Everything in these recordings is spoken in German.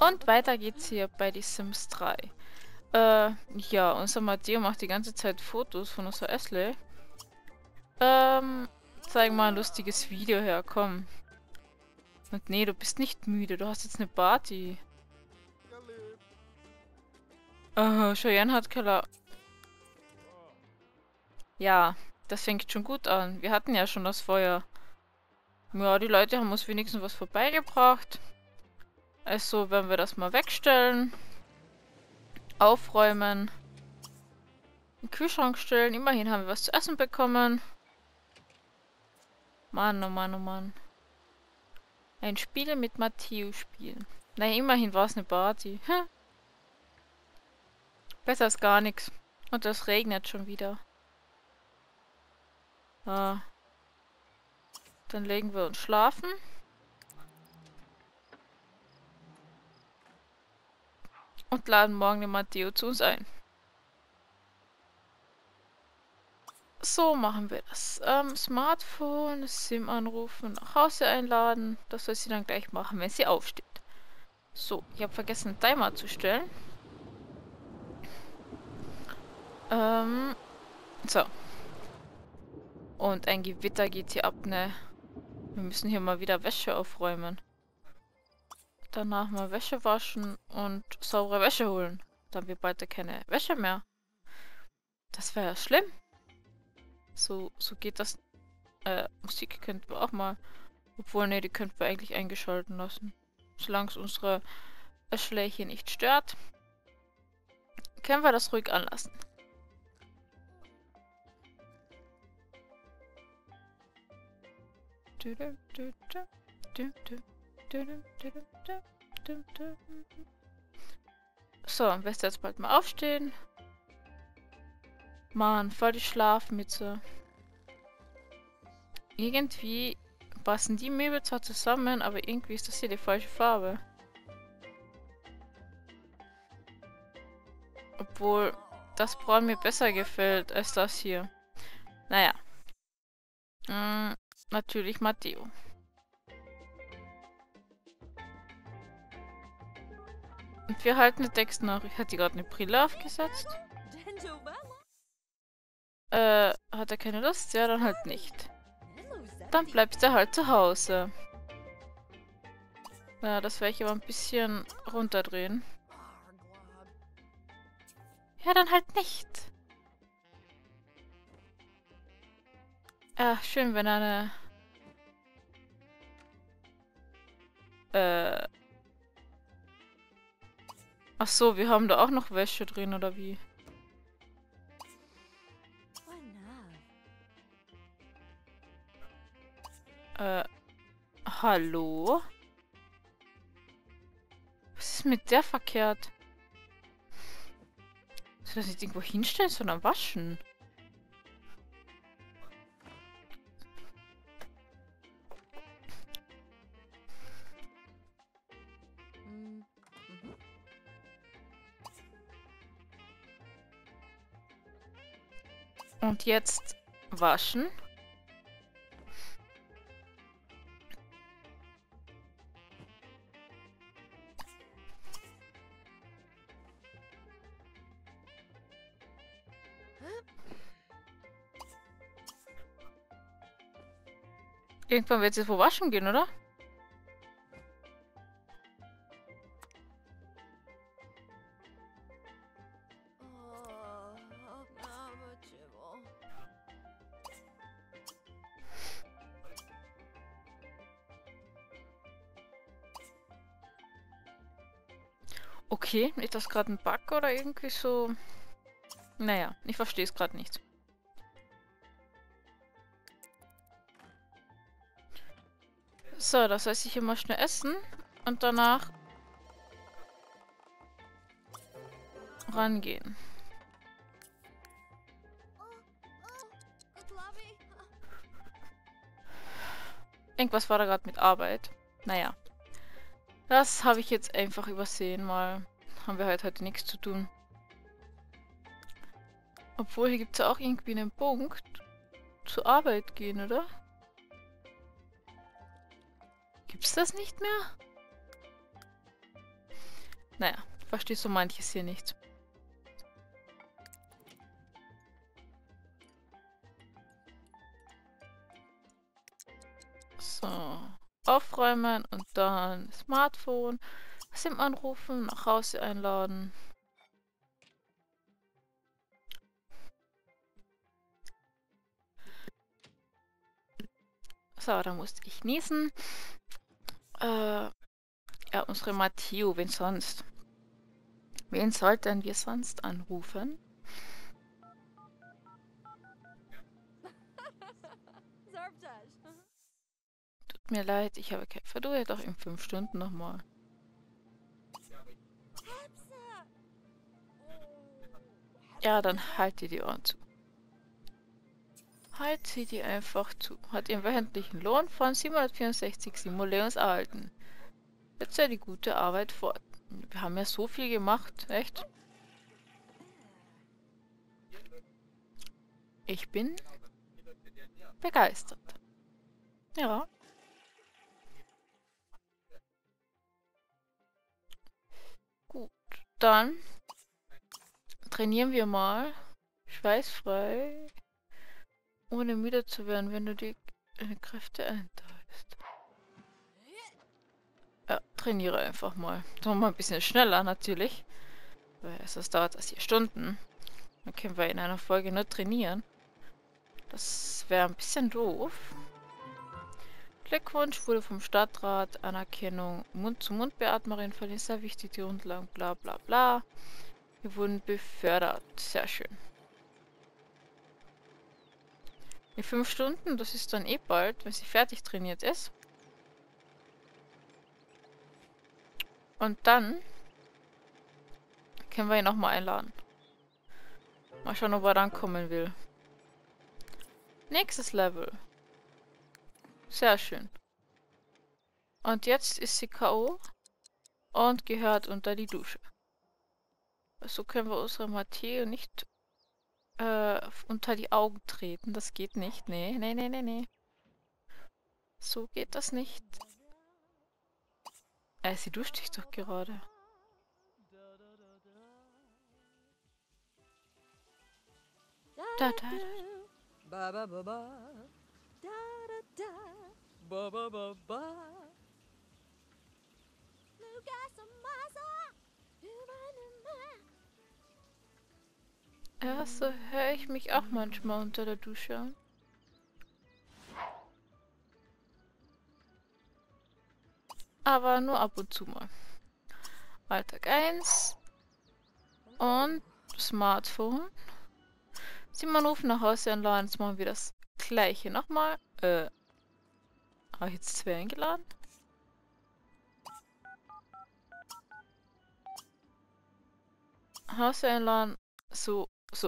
Und weiter geht's hier bei die Sims 3. Ja, unser Matteo macht die ganze Zeit Fotos von unserer Ashley. Zeig mal ein lustiges Video her, komm. Und nee, du bist nicht müde, du hast jetzt eine Party. Cheyenne hat Keller. Ja, das fängt schon gut an. Wir hatten ja schon das Feuer. Ja, die Leute haben uns wenigstens was vorbeigebracht. Also werden wir das mal wegstellen. Aufräumen. In den Kühlschrank stellen. Immerhin haben wir was zu essen bekommen. Mann, oh Mann, oh Mann. Ein Spiel mit Matteo spielen. Naja, immerhin war es eine Party. Besser als gar nichts. Und es regnet schon wieder. Ah. Dann legen wir uns schlafen. Und laden morgen den Matteo zu uns ein. So machen wir das. Smartphone, SIM anrufen, nach Hause einladen. Das soll sie dann gleich machen, wenn sie aufsteht. So, ich habe vergessen, einen Timer zu stellen. So. Und ein Gewitter geht hier ab, ne? Wir müssen hier mal wieder Wäsche aufräumen. Danach mal Wäsche waschen und saubere Wäsche holen. Dann haben wir bald keine Wäsche mehr. Das wäre ja schlimm. So geht das. Musik könnten wir auch mal. Obwohl, ne, die könnten wir eigentlich eingeschalten lassen. Solange es unsere Ashley hier nicht stört, können wir das ruhig anlassen. So, am besten jetzt bald mal aufstehen. Mann, voll die Schlafmütze. Irgendwie passen die Möbel zwar zusammen, aber irgendwie ist das hier die falsche Farbe. Obwohl das Braun mir besser gefällt als das hier. Naja. Natürlich Matteo. Und wir halten eine Textnachricht. Hat die gerade eine Brille aufgesetzt? Hat er keine Lust? Ja, dann halt nicht. Dann bleibst du halt zu Hause. Ja, das werde ich aber ein bisschen runterdrehen. Ja, dann halt nicht. Ach, schön, wenn er eine... Ach so, wir haben da auch noch Wäsche drin, oder wie? Hallo? Was ist mit der verkehrt? Soll das nicht irgendwo hinstellen, sondern waschen? Und jetzt waschen. Irgendwann wird es wohl waschen gehen, oder? Okay, ist das gerade ein Bug oder irgendwie so? Naja, ich verstehe es gerade nicht. So, das heißt, ich immer schnell essen und danach rangehen. Irgendwas war da gerade mit Arbeit. Naja. Das habe ich jetzt einfach übersehen mal. Haben wir halt heute nichts zu tun. Obwohl, hier gibt es ja auch irgendwie einen Punkt. Zur Arbeit gehen, oder? Gibt's das nicht mehr? Naja, verstehst so manches hier nicht. So. Aufräumen und dann Smartphone. SIM anrufen, nach Hause einladen. So, da musste ich niesen. Ja, unsere Matteo, wen sonst? Wen sollten wir sonst anrufen? Tut mir leid, ich habe kein Verdue, doch in 5 Stunden nochmal. Ja, dann halt dir die Ohren zu. Halt sie dir einfach zu. Hat ihren wöchentlichen Lohn von 764 Simoleons erhalten. Setzt ja die gute Arbeit fort. Wir haben ja so viel gemacht, echt? Ich bin begeistert. Ja. Gut, dann trainieren wir mal. Schweißfrei. Ohne müde zu werden, wenn du deine Kräfte einteilst. Ja, trainiere einfach mal. Doch mal ein bisschen schneller natürlich. Weil sonst dauert das hier Stunden. Dann können wir in einer Folge nur trainieren. Das wäre ein bisschen doof. Glückwunsch, wurde vom Stadtrat, Anerkennung, Mund-zu-Mund-Beatmerin verliehen, sehr wichtig, die Grundlagen, bla bla bla. Wir wurden befördert. Sehr schön. In 5 Stunden, das ist dann eh bald, wenn sie fertig trainiert ist. Und dann können wir ihn nochmal einladen. Mal schauen, ob er dann kommen will. Nächstes Level. Sehr schön. Und jetzt ist sie K.O. und gehört unter die Dusche. So können wir unsere Matteo nicht unter die Augen treten. Das geht nicht. Nee, nee, nee, nee, nee. So geht das nicht. Sie duscht sich doch gerade. Da, da, da. Ba ba ba ba. Da da da. Ba ba ba ba. Ja, so höre ich mich auch manchmal unter der Dusche an. Aber nur ab und zu mal. Alltag 1. Und Smartphone. Simon rufen nach Hause einladen. Jetzt machen wir das gleiche nochmal. Habe ich jetzt 2 eingeladen? Hause einladen. So, so.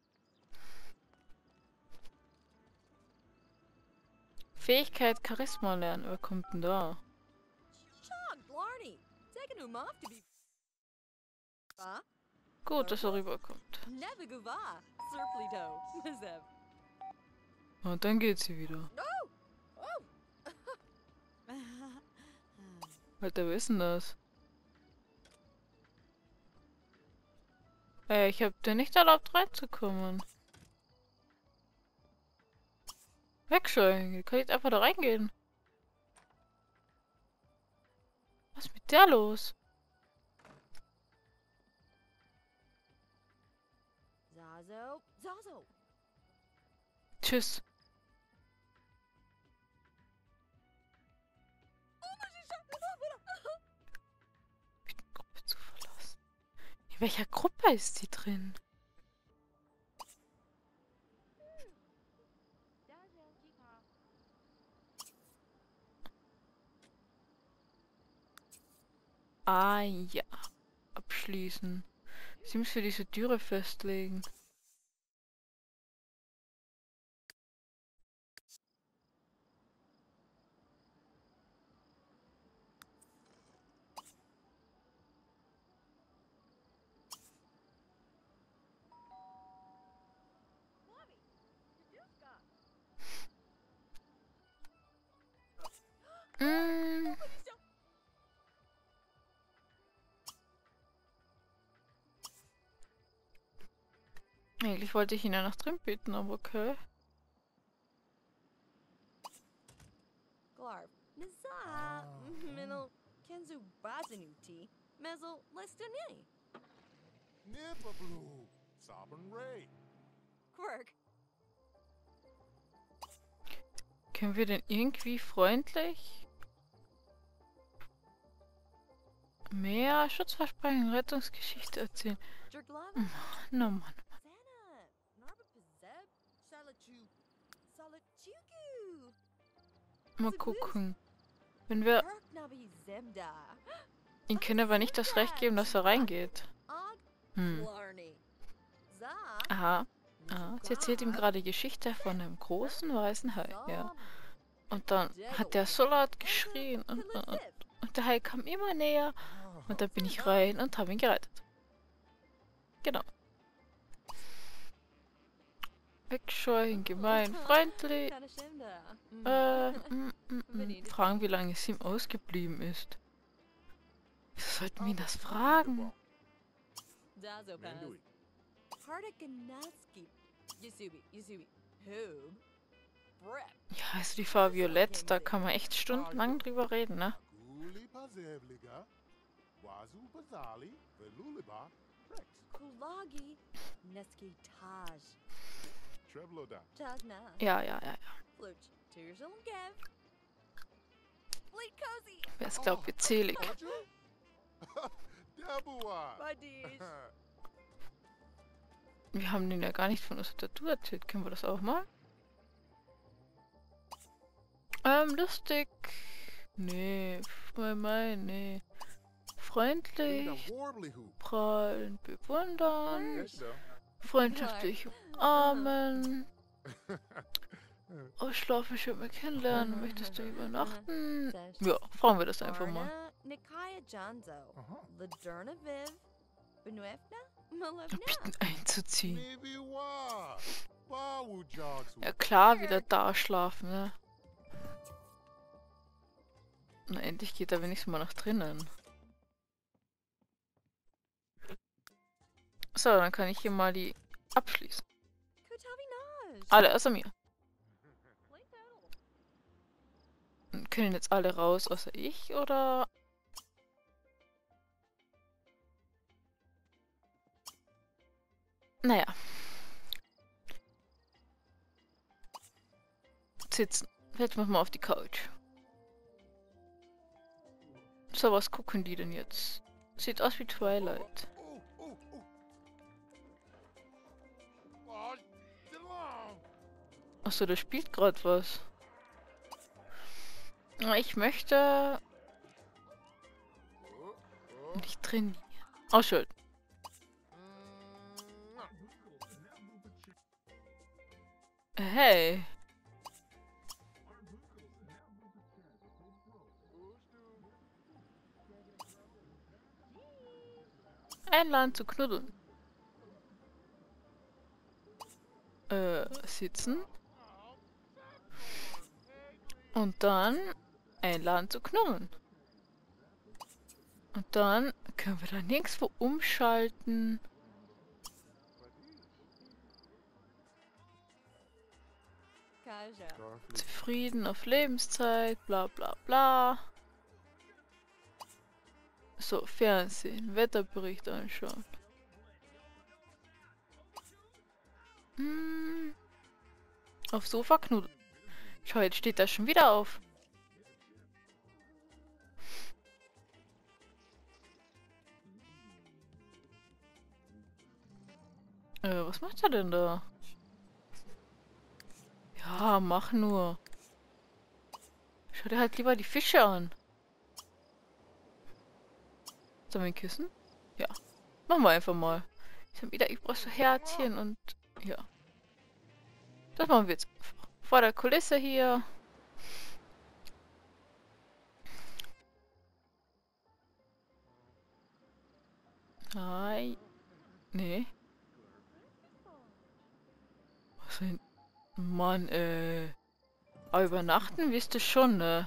Fähigkeit Charisma lernen. Wer kommt denn da? Gut, dass er rüberkommt. Und dann geht sie wieder. Alter, wer ist denn das? Ich hab dir nicht erlaubt reinzukommen. Wegscheuchen, ich kann jetzt einfach da reingehen. Was ist mit der los? Tschüss. Die Gruppe zu verlassen. In welcher Gruppe ist sie drin? Ah ja. Abschließen. Sie muss für diese Türe festlegen. Mm. Eigentlich wollte ich ihn ja nach drin bitten, aber okay. Glarb. Nza. Minel. Kenzu Bazanuti. Mezel Lestane. Nipablu. Sovereign Ray. Quirk. Können wir denn irgendwie freundlich mehr Schutzversprechen, Rettungsgeschichte erzählen? Jerglava. No, Mann. Sana. Narba Pazeb. Salachu. Salachuku. Mal gucken. Wenn wir... Kirk Nabi Zemda. Ihm können aber nicht das Recht geben, dass er reingeht. Og. Hm. Blarney. Za. Aha. Ah, sie erzählt ihm gerade die Geschichte von einem großen weißen Hai. Ja. Und dann hat der so laut geschrien und der Hai kam immer näher. Und dann bin ich rein und habe ihn gerettet. Genau. Wegscheuchen, gemein, freundlich. Fragen, wie lange es ihm ausgeblieben ist. Wieso sollten wir ihn das fragen? Mandui. Hardikanaski. Yusubi. Hoob. Brep. Ja, also die Farbe Violett, da kann man echt stundenlang drüber reden, ne? Guli Pazevliga. Wazu Pazali. Veluliba. Rex. Kulagi. Neski Taj. Trebloda. Tajna. Ja. Fluch. Turzil Gev. Fleet Cozy. Wer ist, glaubt, wir zählig. Dabua. Badish. Wir haben den ja gar nicht von unserer Tattoo erzählt. Können wir das auch mal? Lustig. Nee. Nee. Freundlich. Prahlen, bewundern. Freundschaftlich umarmen. Ausschlafen, schön mal kennenlernen. Möchtest du übernachten? Ja, fragen wir das einfach mal. Nikaya Janzo. Ladurna Viv. Benuefna. Da bieten einzuziehen. Nibiwa. Bawu Jogs. Ja klar, wieder da schlafen, ne? Na, endlich geht er wenigstens mal nach drinnen. So, dann kann ich hier mal die abschließen. Kutavi Alle außer mir. Können jetzt alle raus, außer ich, oder? Naja. Sitzen. Jetzt machen wir auf die Couch. So, was gucken die denn jetzt? Sieht aus wie Twilight. Achso, da spielt gerade was. Ich möchte nicht trainieren. Ausschalten. Hey. Einladen zu knuddeln. Sitzen. Und dann einladen zu knuddeln. Und dann können wir da nirgendwo umschalten. Zufrieden auf Lebenszeit, bla bla bla. So, Fernsehen, Wetterbericht anschauen. Auf Sofa knuddeln. Schau, jetzt steht das schon wieder auf. Was macht er denn da? Ja, mach nur. Schau dir halt lieber die Fische an. Sollen wir ihn küssen? Ja. Machen wir einfach mal. Ich brauche so Herzchen und ja. Das machen wir jetzt einfach. Vor der Kulisse hier. Nein. Nee. Was denn? Mann, aber übernachten wirst du schon, ne?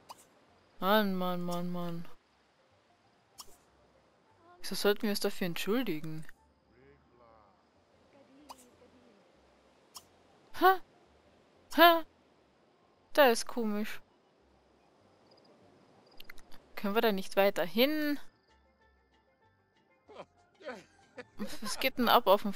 Mann. Wieso sollten wir uns dafür entschuldigen? Hä? Hä? Da ist komisch. Können wir da nicht weiter hin? Was geht denn ab auf dem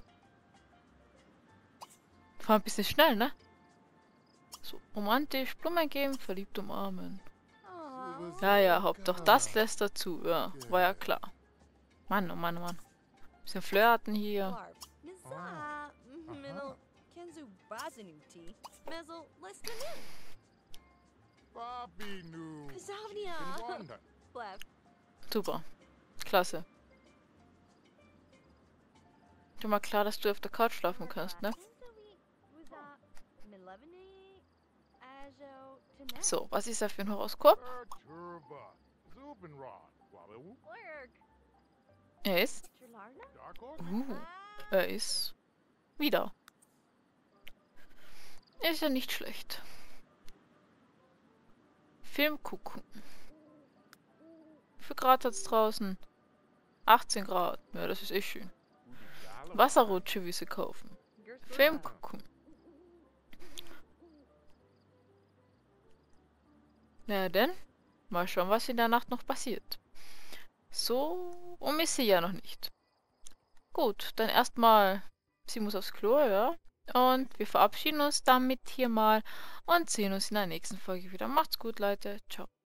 Fahr ein bisschen schnell, ne? So, romantisch, Blumen geben, verliebt umarmen. Ja, ja, Hauptsache das lässt dazu. Ja, war ja klar. Mann, oh Mann, oh Mann. Bisschen flirten hier. Barb. Nizza. Middle. Kenzu Bazanuti. Mezzle. Listanu. Bobby Nu. Kazavnia. Wanda. Blef. Super. Klasse. Schon mal klar, dass du auf der Couch schlafen kannst, ne? So, was ist da für ein Horoskop? Turba. Zubenrod. Walu. Er ist... Er ist... Wieder. Ist ja nicht schlecht. Film gucken. Wie viel Grad hat's draußen? 18 Grad. Ja, das ist echt schön. Wasserrutsche, wie sie kaufen. Film gucken. Na denn, mal schauen, was in der Nacht noch passiert. So ist sie ja noch nicht. Gut, dann erstmal, sie muss aufs Klo, ja. Und wir verabschieden uns damit hier mal und sehen uns in der nächsten Folge wieder. Macht's gut, Leute. Ciao.